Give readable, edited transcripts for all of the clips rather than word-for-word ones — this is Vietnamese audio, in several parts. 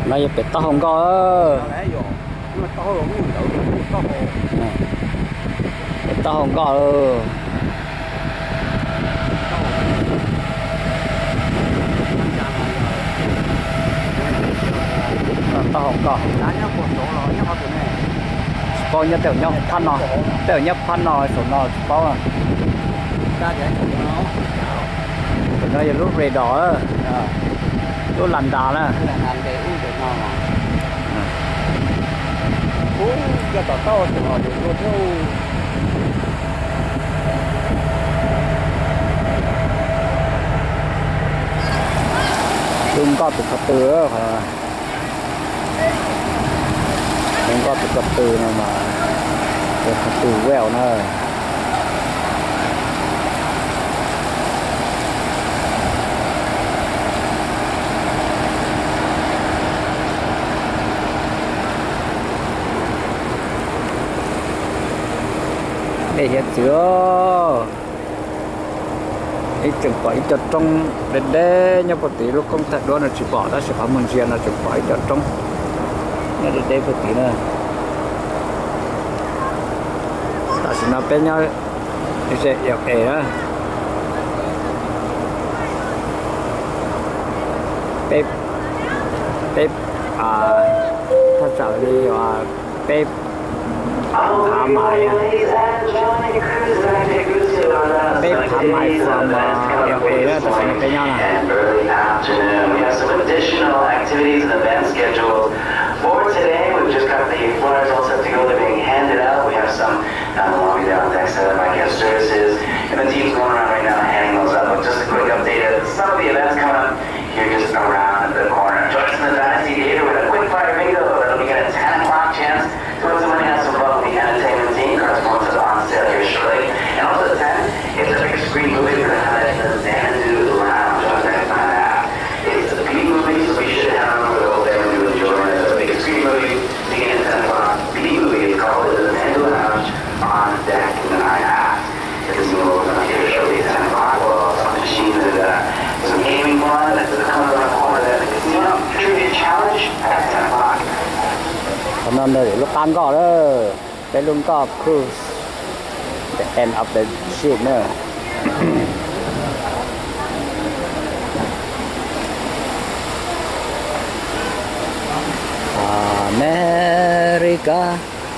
nó giờ bị tao không có tao không có tao không có bao nhiêu tiểu nhau phan nó số nó bao à nó giờ lúc rề đỏ lúc lằn đà nè cái tàu tàu thì họ được luôn theo đừng có tụt từ đừng có tụt từ này mà tụt từ quẹo nữa để hiện chưa ít chừng phải cho trong để nhau một tí lúc công thật đó là chỉ bỏ ra sẽ phải mình riêng là chừng phải cho trong nhà để một tí nữa ta sẽ nói bên nhau sẽ dẹp ế á bếp thật sự đi bếp tham mại bếp tham mại from LA đó là cái nhau này. Early afternoon, we have some additional activities and events scheduled for today. We've just got the flyers all set to go. They're being handed out. We have some down the lobby down there set up by guest services, and the team's going around right now handing those out. But just a quick update of some of the events coming up here just around the corner. Join us in the Dynasty Theater with a quick fire bingo that'll begin at 10 o'clock. Chance to win some money on some fun with the entertainment team. Correspondence is on sale here shortly. And also at 10, it's a big screen movie. We're going to have it in the Xanadu Lounge. I was going to find that. It's a P movie, so we should have them go there and do enjoy it. It's a big screen movie beginning at 10 o'clock. P movie is called the Xanadu Lounge on deck in the 9.5. It's a new open up here shortly at 10 o'clock. We'll also have machines and some gaming fun. That's coming around the corner there. The casino trivia challenge at 10 o'clock. Hôm nay để lúc tan có đó cái luôn có cruise the end of the ship nữa America,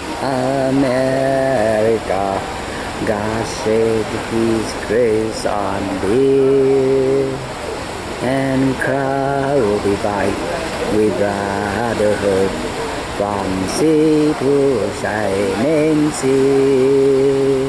America, God shed His grace on thee, and crowd will be by with brotherhood from sea to shining sea.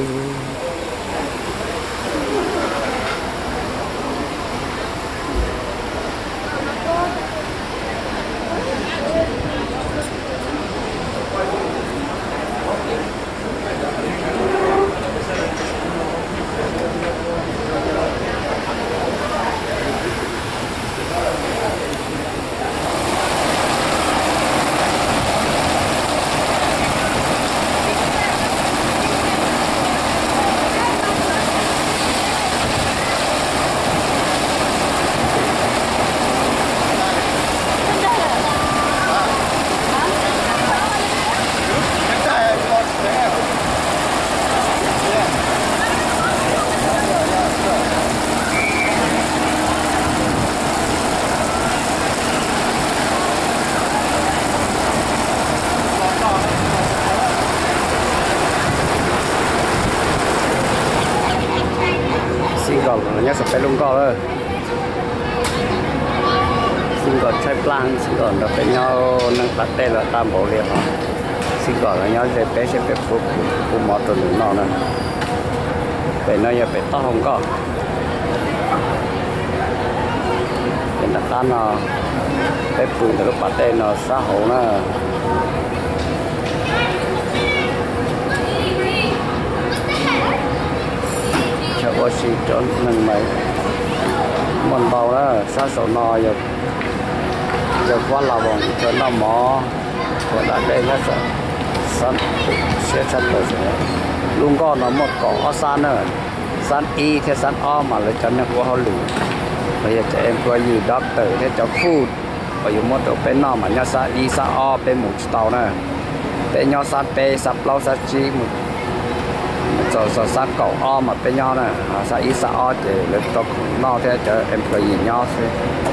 nhớ sập tay lung co ơi xin gọi trái plan xin gọi đập với nhau nâng bắt tay là tam bộ liền hả xin gọi là nhau để bé sẽ phải phục mọt rồi nó nè để nó giờ phải to không có để đặt tan nó bé phụ từ lúc bắt tay nó xã hội nó Washington nâng mấy mình bầu đó sát sổ nò giờ quá là bọn cho nó mỏ của đã đây nó sẽ sắp tới luôn có nó một cỏ san nữa san y theo san o mà lấy cho nó của họ lù bây giờ trẻ em có gì doctor theo cho food có dùng một tổ bên nó mà nhau sa đi sa o bên một tàu nè bên nhau sa pe sa lâu sa chi một sa cậu o mà bên nhau nè sa đi sa o thì lực tộc nó theo cho employee nhau thôi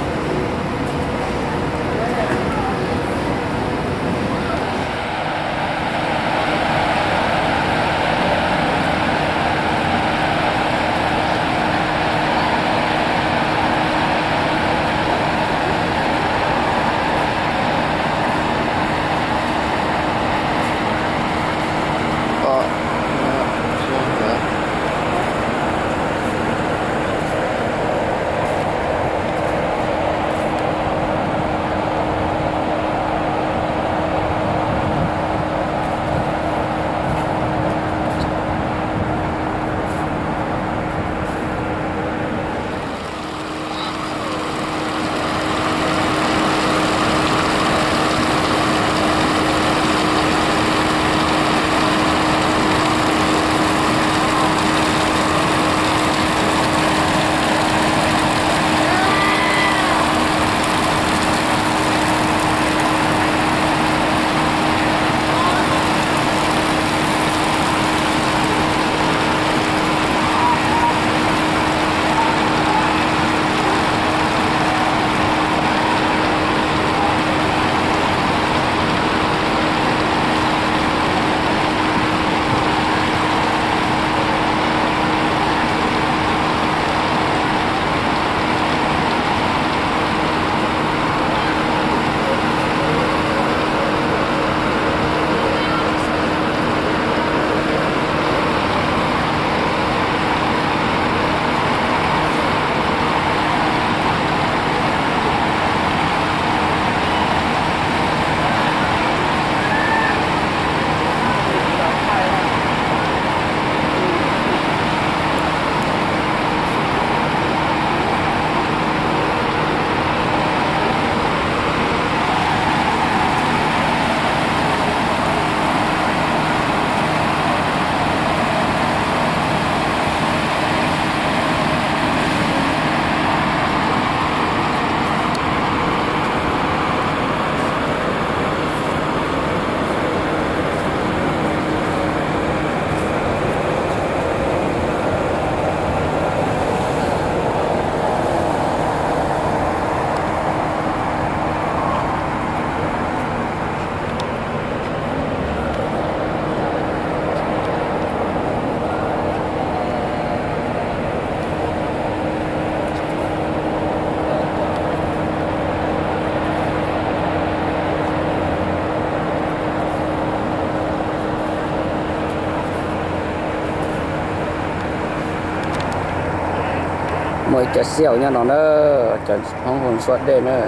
mỗi cái siêu nha nó nữa chẳng không còn suốt đây nữa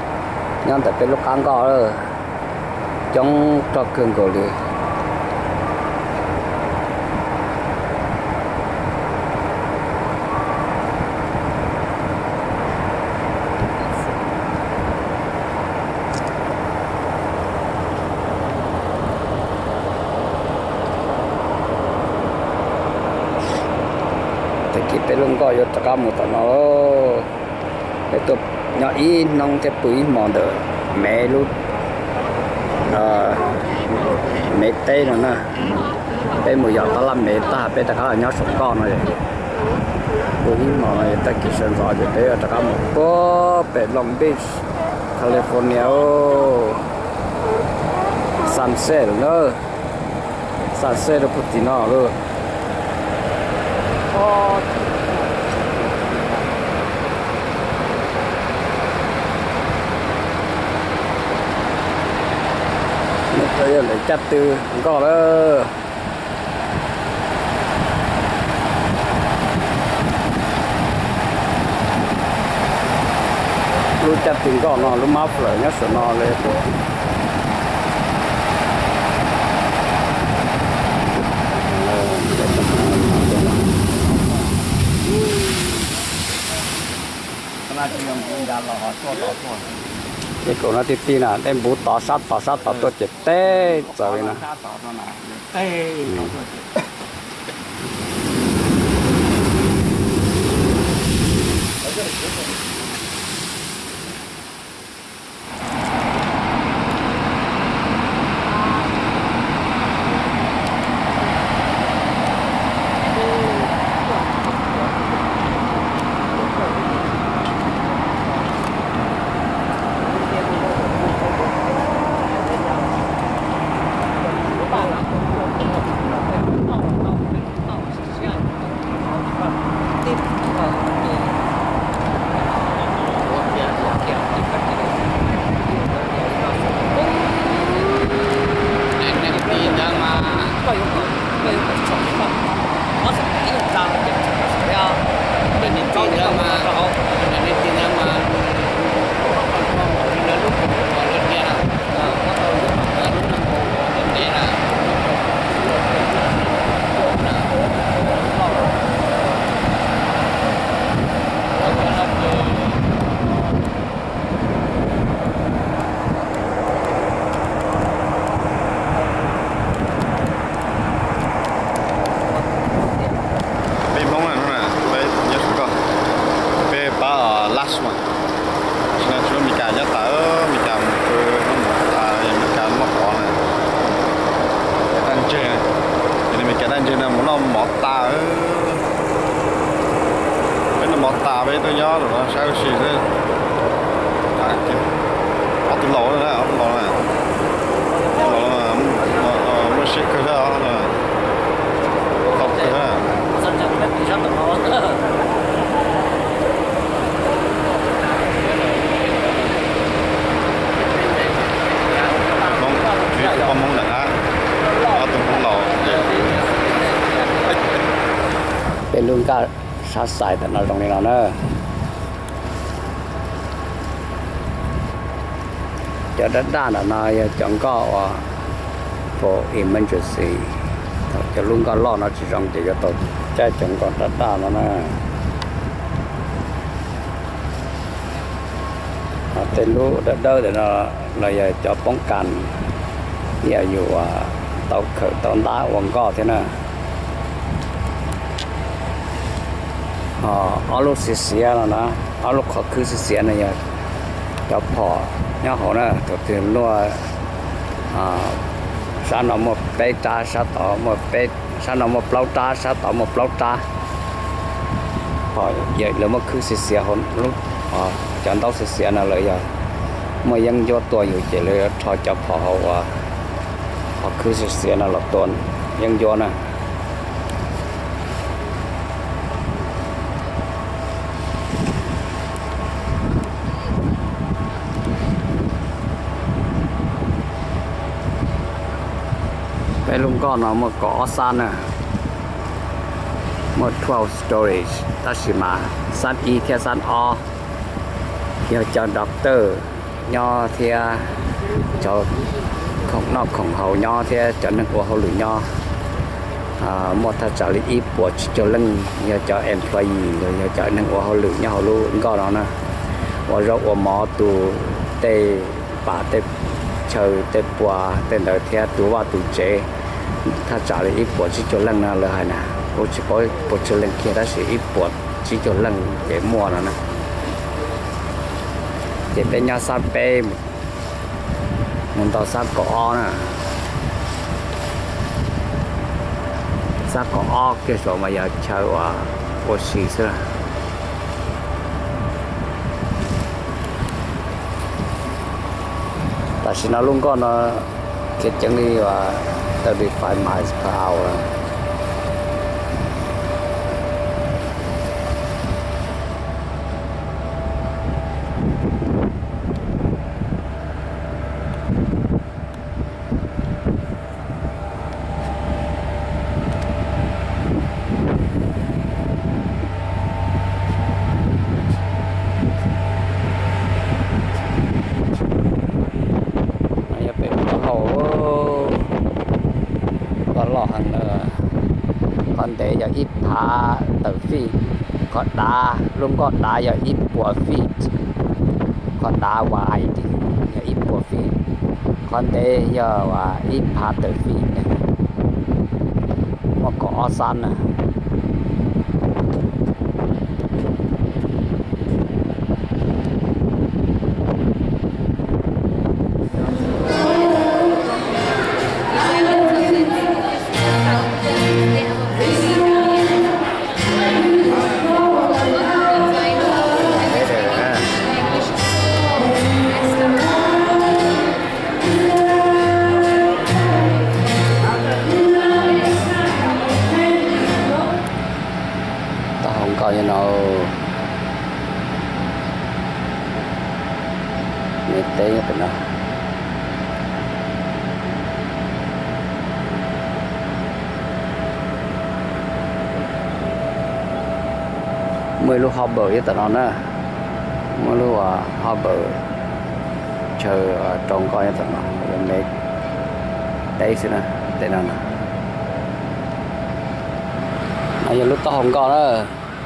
nhưng tạiเป็นลูกค้าก็เลยจ้องตะเกินก็เลยเป็นลุงก็ยศกรรมหมดตอนนั้นไอ้ตัวน้อยน้องจะปุ๋ยมองเด้อแม่ลูกแม่เต้นั่นนะเป็นหมูหยอดตะลำแม่ตาเป็นตะเขาเนาะสองก้อนเลยปุ๋ยมองตะกี้เส้นสายจะเด้อตะกรรมก็เป็นลองบีชแคลิฟอร์เนียซันเซ็ตเนอะซันเซ็ตพุทธินาเลยbây giờ lại chặt từ có đó lu chặt từ có nó lu móc rồi nhớ sợ nó lên cái cổ nó tí nè đem bút tỏ sát tôi chết tê rồi nè cái lỗ này ông lỗ này mới ship cái đó là tập cái đó sân chẳng biết gì sắp tập nó mong đẳng á ở từng con lỗ bên luôn cả sát sải tại nó trong này nào nữa cho đất đá là nó chẳng có for emergency cho luôn có lo nó chỉ trong chỉ cho tôi trái chẳng có đất đá nó nè tên lú đất đỡ thì nó là cho bóng cành giờ dù tàu khởi tàu đá quần co thế nào ở lúc xì là nó ở lúc họ cứ xì này giờ cho phò nhớ họ nè thực hiện luôn sao nó một bé trà sao tỏ một bé sao nó một lâu trà sao tỏ một lâu trà họ vậy là mất cứ xì họ lúc chọn tàu xì nào lại giờ mà dân do tuổiอยู่chỉ là cho cho phò họ cứ xì nào là tuần dân do nè cái lung con nó một cỏ san nè một 12 storage ta chỉ mà san y theo san o theo cho doctor nho theo cho không nó không hậu nho theo cho nên của hậu lửa nho một thật trả lý ít của cho lưng nhờ cho employee rồi nhờ cho nên của hậu lửa nho hậu luôn có đó nè và rồi của mỏ tù tê bà tê chờ tê bùa tên đời theo tù vào tù chếถ้าจ่ายอีกปวดชิจลังนั่นเลยนะโอ้ชิบอยปวดชิลังเคียได้สิอีกปวดชิจลังเจ็บมัวนะเจ็บเป็นยาซาเป้มันต่อซาเกาะนะซาเกาะเกี่ยวกับมายาเช่าว่าปวดฉี่ซะแต่สินะลุงก็นะคิดจังนี้ว่า35 miles per hour. Còn để giờ ít thả từ phi còn đá luôn có đá giờ ít của phi còn đá hoài thì giờ ít của phi còn để giờ và ít thả từ phi này mà có san à coi như nó nhiệt tế nhất nó mới lúc họ bờ với tụi nó nè mới lúc họ bờ chờ trồng coi như tụi nó rồi mấy đây xí nè đây nè bây giờ lúc tao không có nữa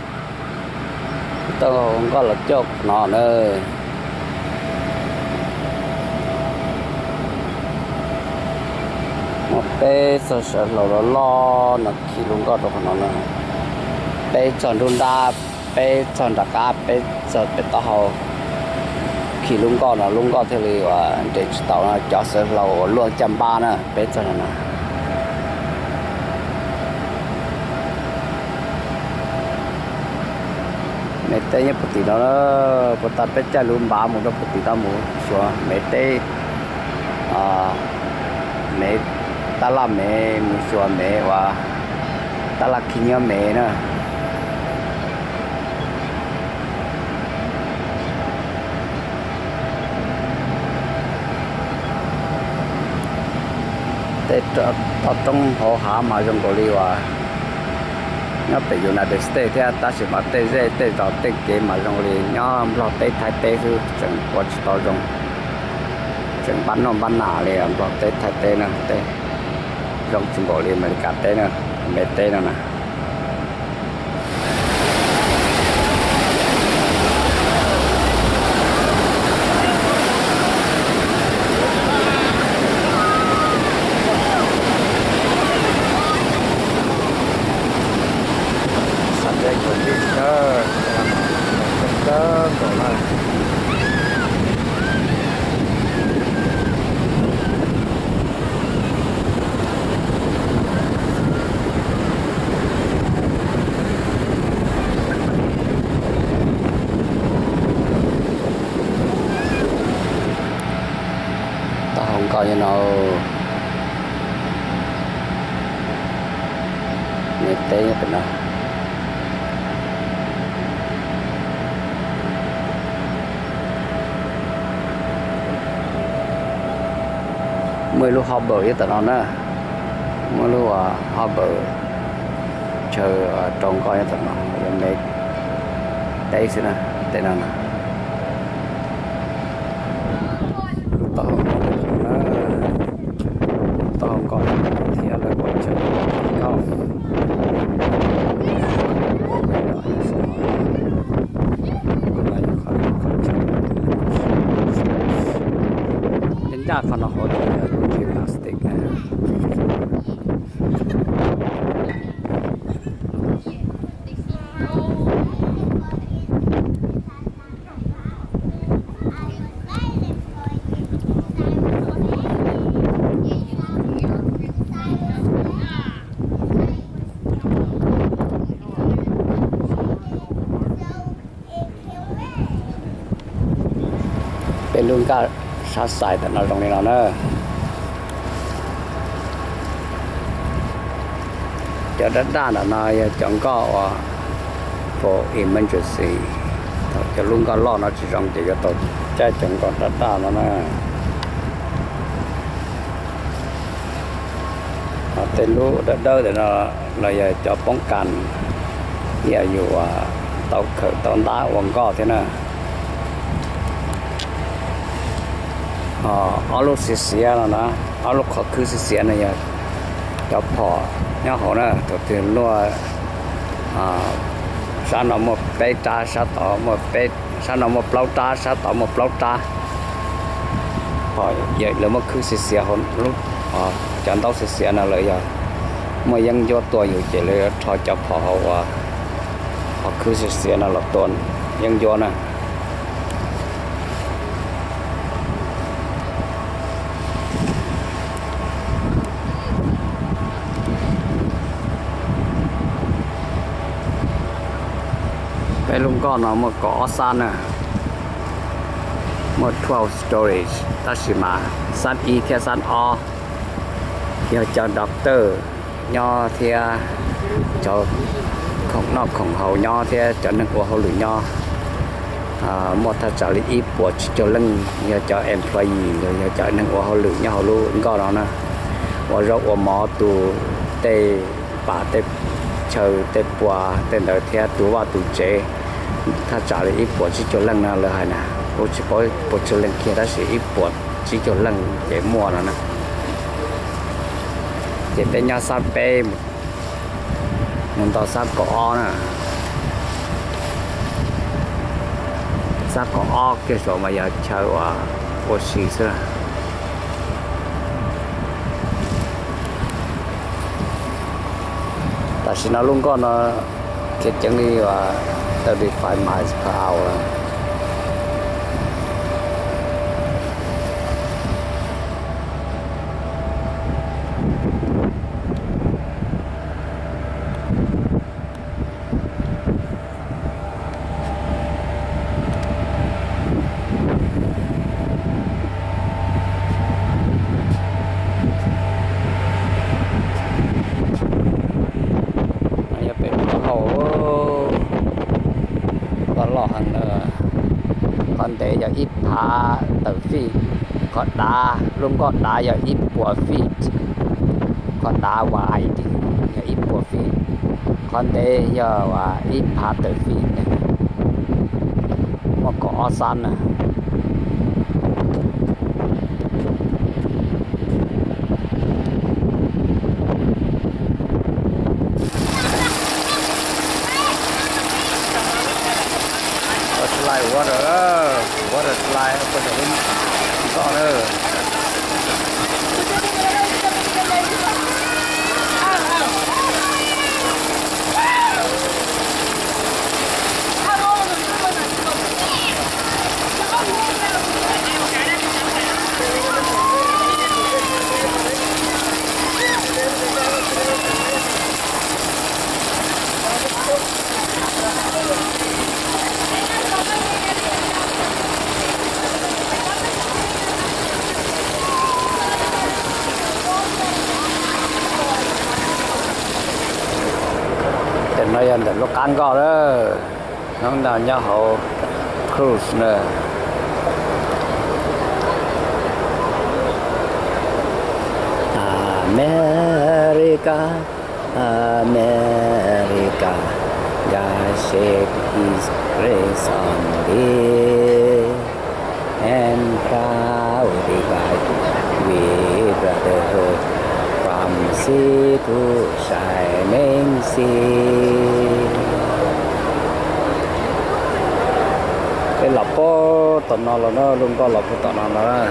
tao không có là chốt nó nữa một bé sợ sợ lo nó khi luôn có được nó nữa bé chọn đun đa bé chọn đặc cá bé sợ bé tao khi luôn có thì là để tao nó cho sợ lâu luôn 130 nữa bé chọn nó mấy tê nhá bút tí đó bút ta bé cha luôn ba một đó bút tí ta một số mấy tê mấy ta làm mấy một số mấy và ta là kinh nghiệm mấy nữa tê trong họ hạ mà trong cái gì và nó bị United States thì ta sẽ mà tê dễ tê rõ tê kế mà trong cái nó lo tê thái tê thứ chẳng có chỉ tao trong chẳng bắn nó bắn nả liền lo tê thái tê nè tê trong chung bộ liền mà cả tê nè mẹ tê nè không coi như nào người tế như thế nào mới lúc họ bờ như thế nào nữa mới lúc họ bờ chờ trồng coi như thế nào rồi mấy đây xin nè đây nào nè tao còn thì là quan trọng cao nhân ra còn nó hỗ trợ gymnastic nàyเป็นลุงก็ชาร์จสายแต่เราตรงนี้เราเนอะจะด้านๆหน่อยจังก็ว่า for emergency จะลุงก็รอเราจะจังจะตัวใจจังก็ด้านๆแล้วนะแต่รู้เด้อแต่เราจะป้องกันอย่าอยู่เตาเขินตอนด้าวงก็เท่านั้นเอาลูกเสียแล้วนะเอาลูกขอคือเสียเนี่ยจะพอเนี่ยเขาเนี่ยตัวเตือนรัวสานอมาเปตาสาต่อมาเปตสานอมาเปล่าตาสาต่อมาเปล่าตาพอใหญ่แล้วมันคือเสียคนลูกจันต้องเสียน่ะเลยมายังยอดตัวอยู่เจเลยทอจะพอว่าพอคือเสียน่ะหลับตัวยังยอน่ะไปลุงก็นอนมาก่อซันน่ะหมด12 storage ตัดสิมาซันอีแค่ซันอเที่ยวเจ้าด็อกเตอร์ย่อเที่ยเจ้าของนอกของเขาย่อเที่ยเจ้าหนึ่งหัวเขาหรือย่อหมดถ้าเจ้าลิอีปวดเจ้าลึงย่อเจ้า employee ย่อเจ้าหนึ่งหัวเขาหรือย่อเขารู้ก็แล้วนะว่าเราว่าหมอตัวเตะป่าเตะเชอเตะปัวเตะเดือดเที่ยตัวว่าตัวเจถ้าจ่ายเลยอีปวดชี้จลังนั่นเลยนะโอ้ชิบอยปวดจลังเคียได้สิอีปวดชี้จลังเจ็บมัวแล้วนะเจ็บแต่ยาซาเป้มันต่อซาก่อนะซาก่อเกี่ยวกับมายาเช่าว่าปวดฉี่ซะแต่สินะลุงก็นะเกิดจังนี้ว่า35 miles per hour เ giờ ít phá từ phi có đá luôn có đá giờ ít của phi có đá hoài thì giờ ít của phi còn đây giờ và ít phá từ phi này mà có sẵn à slide water slide up the wind water nơi anh lúc ăn có đó nó là nhà họ cruise nè America America God shed His grace on thee and proudly guide with brotherhood from sea to shining sea. Cái lọc có tận nó là nó luôn có lọc của tận nó là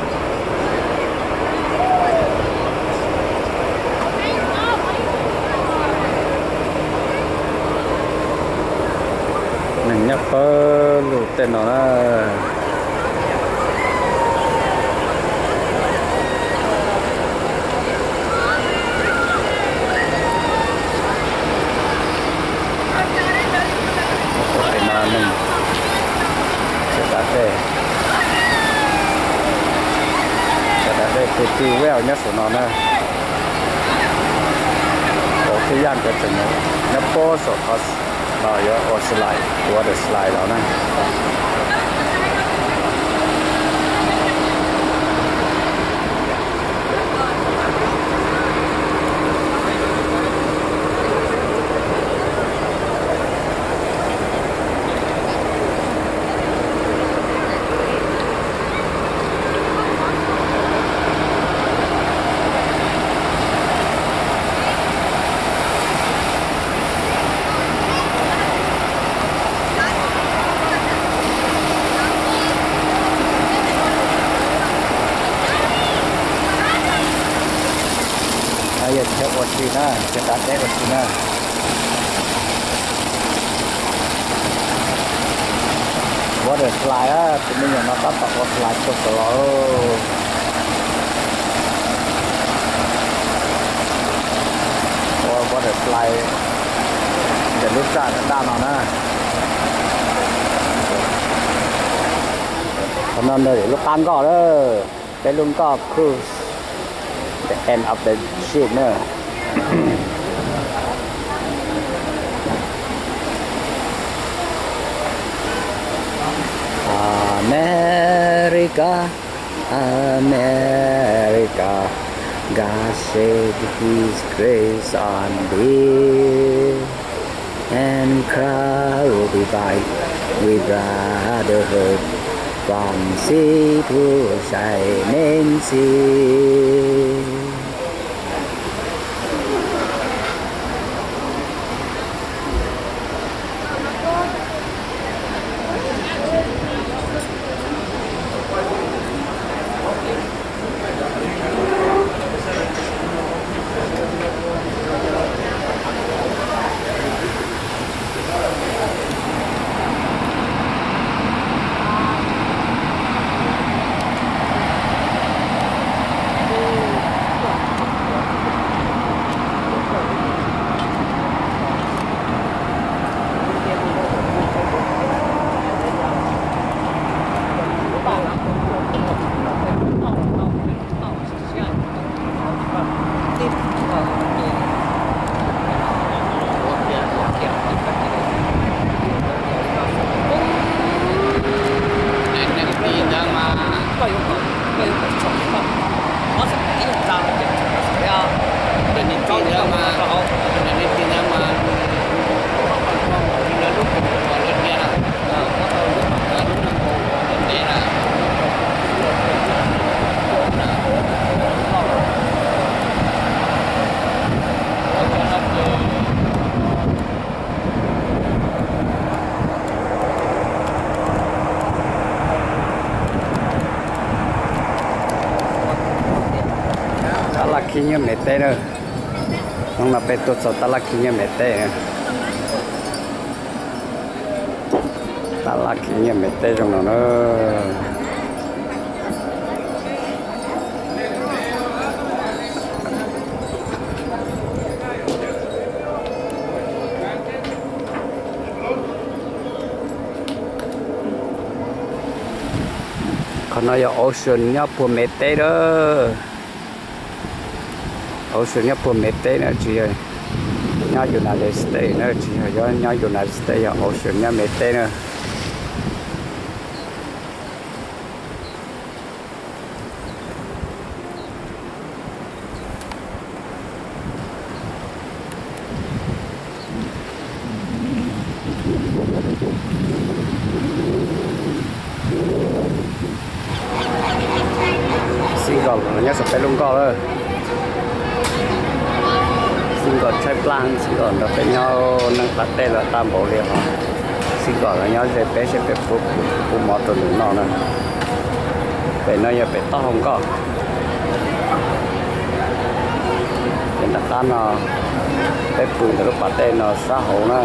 mình nhắc có lụt tên nó là tiêu well nhất của nó nè, có thời gian cho chúng nó bó số cost là ở slide, water slide đó nè. Giờ theo một chi na, sẽ đặt cái một chi na. Water slide á, thì mình nó bắt vào water slide cho nó. Water slide để lúc ra nó đa nào nè. Còn nên để lúc ăn có đó, cái luôn có cruise. The end of the ship nữa. America, America, God shed His grace on thee, and crowd divide with brotherhood from sea to shining sea. 被手放，我是一样脏的，不要对你高你嘛，你今天嘛，你那路我那边了，我到路嘛，路那个那边了。 khi như mẹ tê nữa không là bé tốt số ta là khi như mẹ tê nữa ta là khi như mẹ tê trong nó còn nói ocean nhá của mẹ tê đó ocean nhá của mẹ tê nữa chị ơi nhá United States nữa chị ơi nhá United States ocean nhá mẹ tê nữa nhớ sắp tới luôn co rồi xin gọi trái plan xin gọi là phải nhau nâng bắt đây là tam bộ liền hả xin gọi là nhau sẽ phải phụ mọt rồi nữa nọ nè phải nói là phải to không có hiện tại ta nó phải phụ từ lúc bắt đây nó xã hội nó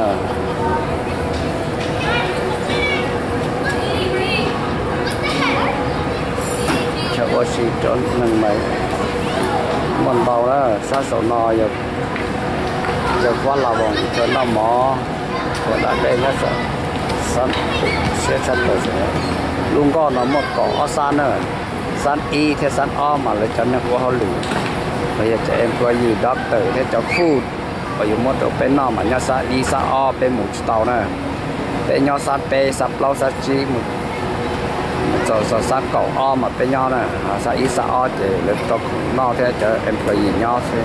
cho Washington nâng máy mòn bầu đó xa sổ nò giờ qua là vòng cho nó mỏ và đã đây nó sẵn sẽ sẵn rồi luôn có nó một cỏ san nữa san y theo san o mà lại cho nó qua họ lử bây giờ trẻ em qua gì doctor thế cho food bây giờ một chỗ bên nọ mà nhau sa y sa o bên một tàu nữa bên nhau sa pe sa plau sa chi một so sa cậu o mà bên nhau này sa ít sa o thì lực tộc no thế cho em phải nhìn nhau thôi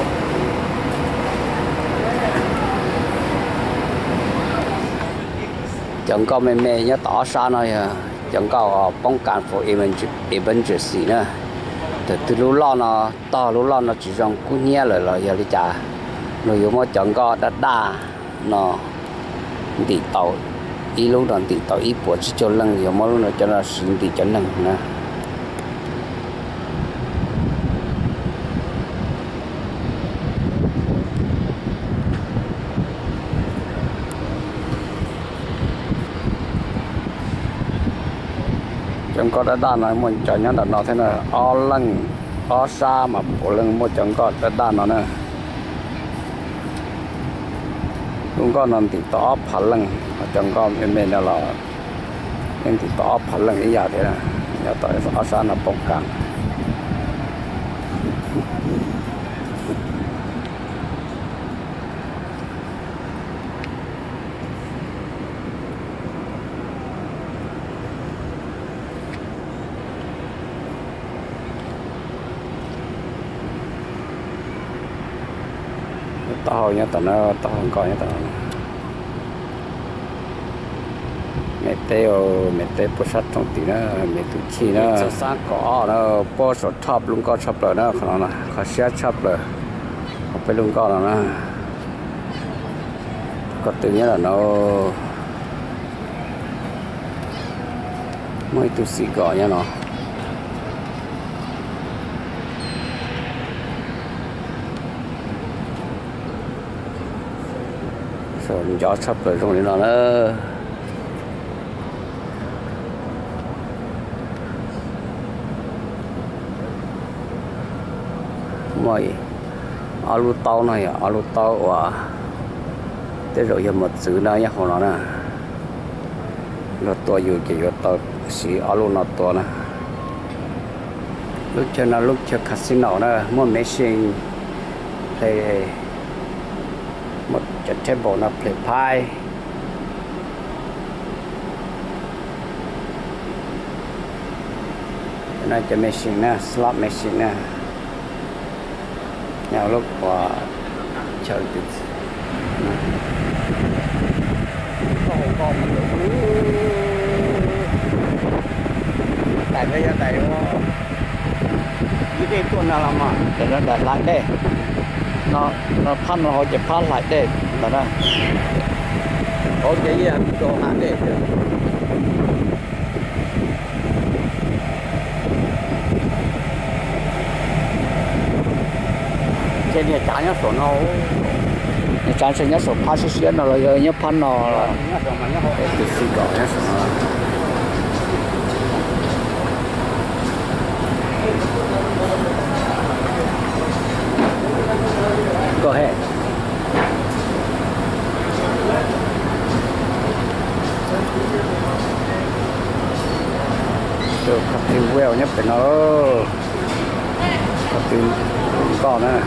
chẳng có mẹ mẹ nhớ tỏ xa này chẳng có bông cản for emergency nữa từ lúc lo nó to lúc lo nó chỉ trong cú nhẹ là giờ đi trả rồi yếu mà chẳng có đã đa nó đi tàu ý lúc đó thì tàu ý bộ chỉ cho lần nhiều mà lúc nào cho nó xin thì cho lần nè chẳng có đã đàn này muốn cho nhau đặt nó thế này o lần o xa mà bộ lần một chẳng có đã đàn nó nè cũng có nằm thì tỏ phá lần chẳng có em là em thì tỏ phá lần ý giờ thế này nhà tại ở xa là bông cạn tao nhá tao nó tao không coi nhá tao mẹ tê bớt sát trong tí nó mẹ tụi chi nó sáng cỏ nó bớt sọt chop luôn có chop rồi nó khả năng khó xé chop rồi không phải luôn có rồi nó có tự nhiên là nó mới tụi xì cỏ nha nó rồi gió sắp rồi trong đó nữa mày alu tàu này alu tàu và thế rồi giờ một chữ này nhá họ nói nè nó to nhiều chỉ có tàu xí alu nó to nè lúc chơi casino nè mua máy sinh thì một cái table nó play pie này cho machine nè slot machine nè nhau lúc qua chờ từ tại bây giờ tại cái tuần nào làm mà để nó đặt lại đây nó phân nó họ chỉ phân lại đây là đó có cái gì đồ hàng đây trên này trái nhá sổ nó trái sẽ nhá sổ phá xí nó là nhá phân nó là cái xí cỏ nhá sổ nó go ahead. Được cặp tiêu well nhất phải nó cặp tiêu con nữa.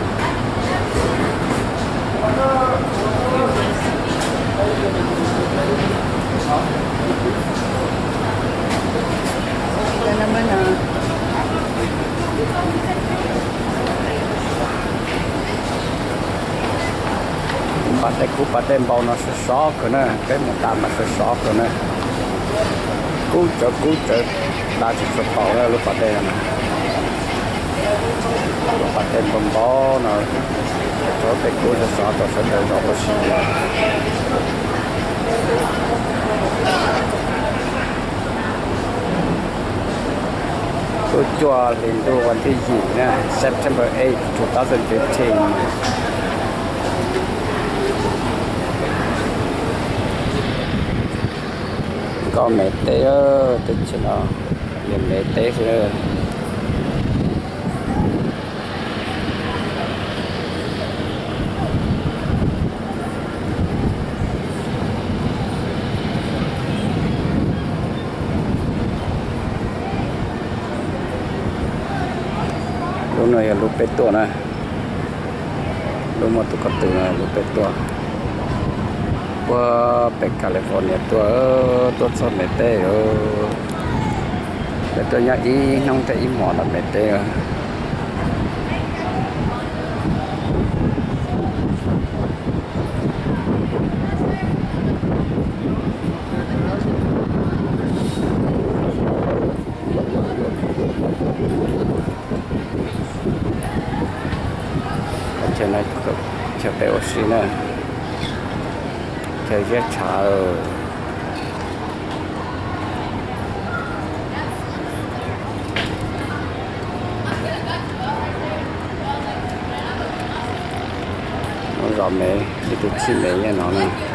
Bạn đây cú bạn đây bao nó sẽ xóa cái này cái một tạm mà sẽ xóa cái này cú chợ đã chỉ sẽ bảo ra lúc bạn đây này lúc bạn đây bấm bó nó chỗ cái cú sẽ xóa cho sẽ đợi nó có gì cú chùa lên đôวันที่ 2 nè September 8 2015 có mẹ té từ trên nó giờ mẹ té rồi lúc này lúc bé tuổi này lúc mà tụi con từ này lúc bé tuổi qua bên California tôi cho mẹ tê để tôi nhớ ý nông thấy ý mỏ là mẹ tê ở trên này chờ bé oxy nè thời gian chờ nó rõ mẹ đi được xin mẹ nha nó nè